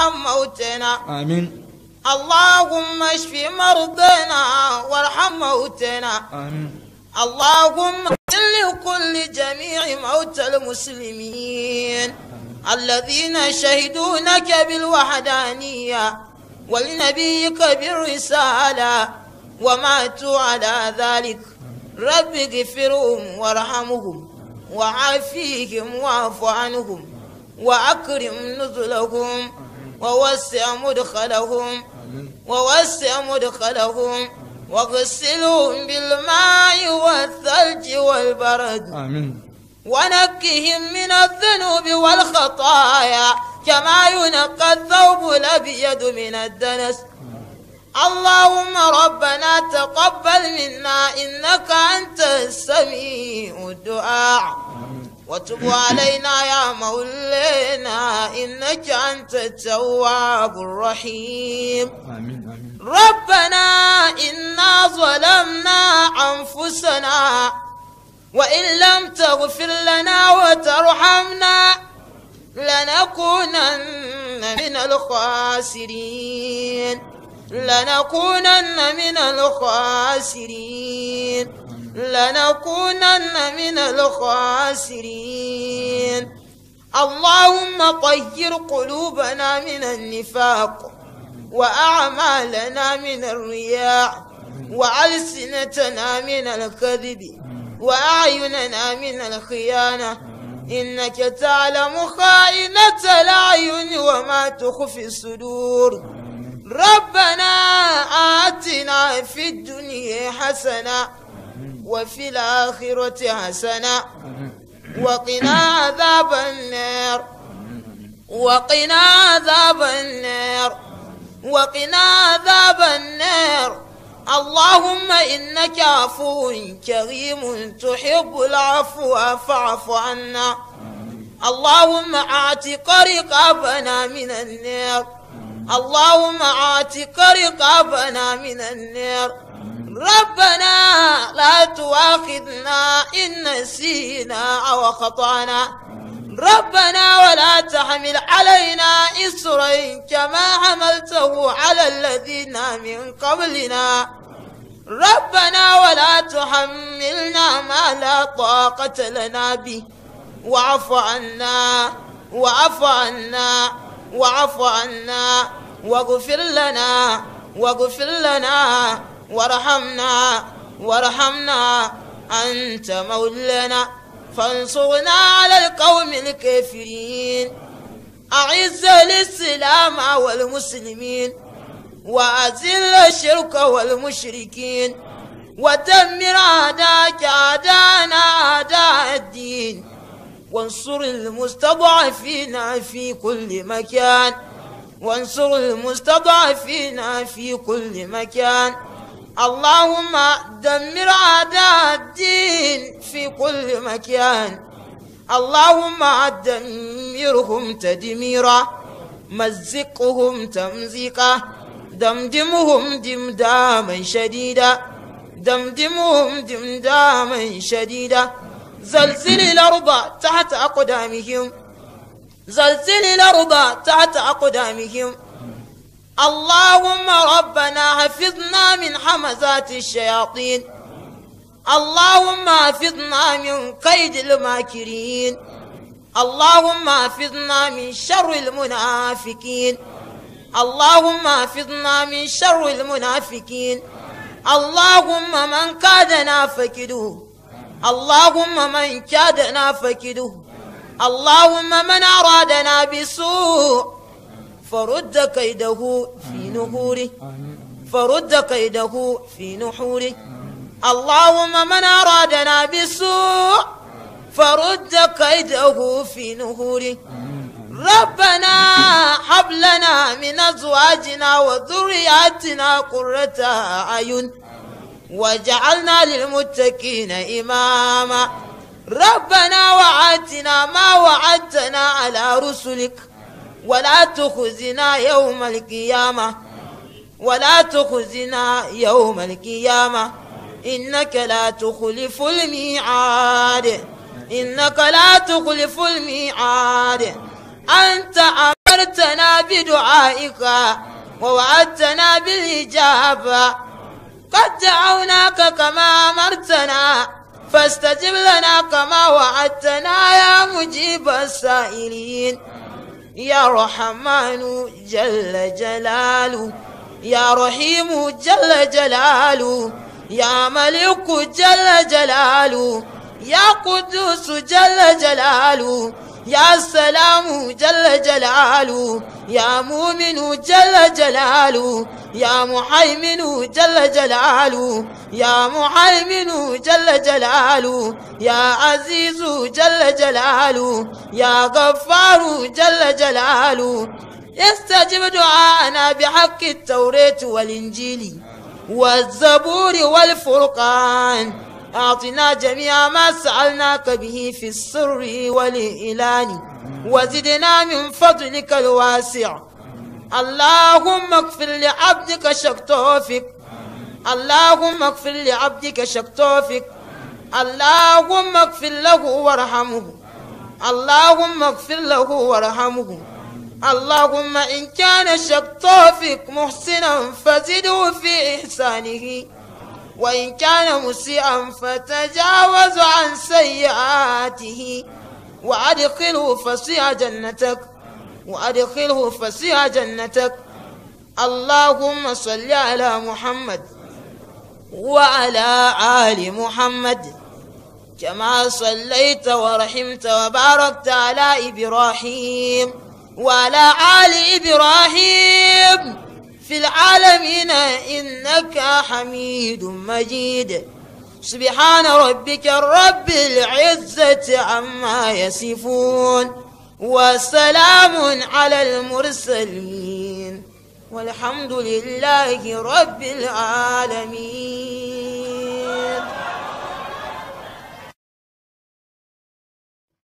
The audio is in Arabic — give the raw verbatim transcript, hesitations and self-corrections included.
وارحم موتنا آمين. اللهم اشف مرضنا وارحم موتنا آمين. اللهم لكل جميع موتى المسلمين الذين شهدوا لك بالوحدانية ولنبيك بالرسالة وماتوا على ذلك. رب اغفرهم وارحمهم وعافيهم واعف عنهم وأكرم نزلهم ووسع مدخلهم ووسع مدخلهم واغسلهم بالماء والثلج والبرد. آمين. ونقهم من الذنوب والخطايا كما ينقى الثوب الأبيض من الدنس. اللهم ربنا تقبل منا إنك أنت السميع الدعاء وتب علينا يا مولانا إنك أنت التواب الرحيم. آمين. آمين. ربنا إنا ظلمنا أنفسنا وإن لم تغفر لنا وترحمنا لنكونن من الخاسرين لنكونن من الخاسرين لنكونن من الخاسرين. اللهم طهر قلوبنا من النفاق وأعمالنا من الرياء وألسنتنا من الكذب وأعيننا من الخيانة إنك تعلم خائنة الأعين وما تخفي الصدور. ربنا آتنا في الدنيا حسنة وفي الآخرة حسنة وقنا عذاب النار وقنا عذاب النار وقنا عذاب النار. اللهم إنك عفو كريم تحب العفو فاعف عنا. اللهم اعتق رقابنا من النار اللهم اعتق رقابنا من النار. ربنا لا تؤاخذنا إن نسينا أو خطأنا. ربنا ولا تحمل علينا إصرا كما حملته على الذين من قبلنا. ربنا ولا تحملنا ما لا طاقة لنا به واعف عنا واعف عنا واعف عنا واغفر لنا واغفر لنا وارحمنا وارحمنا أنت مولانا فانصرنا على القوم الكافرين. أعز الإسلام والمسلمين وأذل الشرك والمشركين ودمر أعداءك أعداءنا أعداء الدين وانصر المستضعفين في كل مكان وانصر المستضعفين في كل مكان. اللهم دمر أعداء الدين في كل مكان. اللهم دمرهم تدميرا مزقهم تمزيقا دمدمهم دمداما شديدا دمدمهم دمداما شديدا. زلزل الأرض تحت أقدامهم زلزل الأرض تحت أقدامهم. اللهم ربنا حفظنا من حمزات الشياطين. اللهم حفظنا من قيد الماكرين. اللهم حفظنا من شر المنافقين. اللهم حفظنا من شر المنافقين. اللهم من كادنا فكده اللهم من كادنا فكده. اللهم من أرادنا بسوء فرد كيده في نحوره فرد كيده في نحوره. اللهم من أرادنا بسوء فرد كيده في نحوره. ربنا هب لنا من أزواجنا وذرياتنا قرة أعين وجعلنا للمتقين إماما. ربنا وآتنا ما وعدتنا على رسلك ولا تخزنا يوم القيامة ولا تخزنا يوم القيامة إنك لا تخلف الميعاد إنك لا تخلف الميعاد. أنت أمرت أمرتنا بدعائك ووعدتنا بالإجابة، قد دعوناك كما أمرتنا فاستجب لنا كما وعدتنا يا مجيب السائلين. يا رحمن جل جلاله، يا رحيم جل جلاله، يا ملك جل جلاله، يا قدوس جل جلاله، يا سلام جل جلاله، يا مؤمن جل جلاله، يا محيمن جل جلاله، يا محيمن جل جلاله، يا عزيز جل جلاله، يا غفار جل جلاله. استجب دعاءنا بحق التوراة والإنجيل والزبور والفرقان. أعطنا جميع ما سألناك به في السر والإعلان، وزدنا من فضلك الواسع. اللهم اغفر لعبدك شكتوفك، اللهم اغفر لعبدك شكتوفك، اللهم اغفر له وارحمه، اللهم اغفر له وارحمه. اللهم إن كان شكتوفك محسنا فزده في إحسانه، وإن كان مسيئا فتجاوز عن سيئاته، وأدخله فسيح جنتك، وأدخله فسيح جنتك. اللهم صل على محمد وعلى آل محمد كما صليت ورحمت وباركت على إبراهيم وعلى آل إبراهيم في العالمين إنك حميد مجيد. سبحان ربك رب العزة عما يصفون، وسلام على المرسلين، والحمد لله رب العالمين.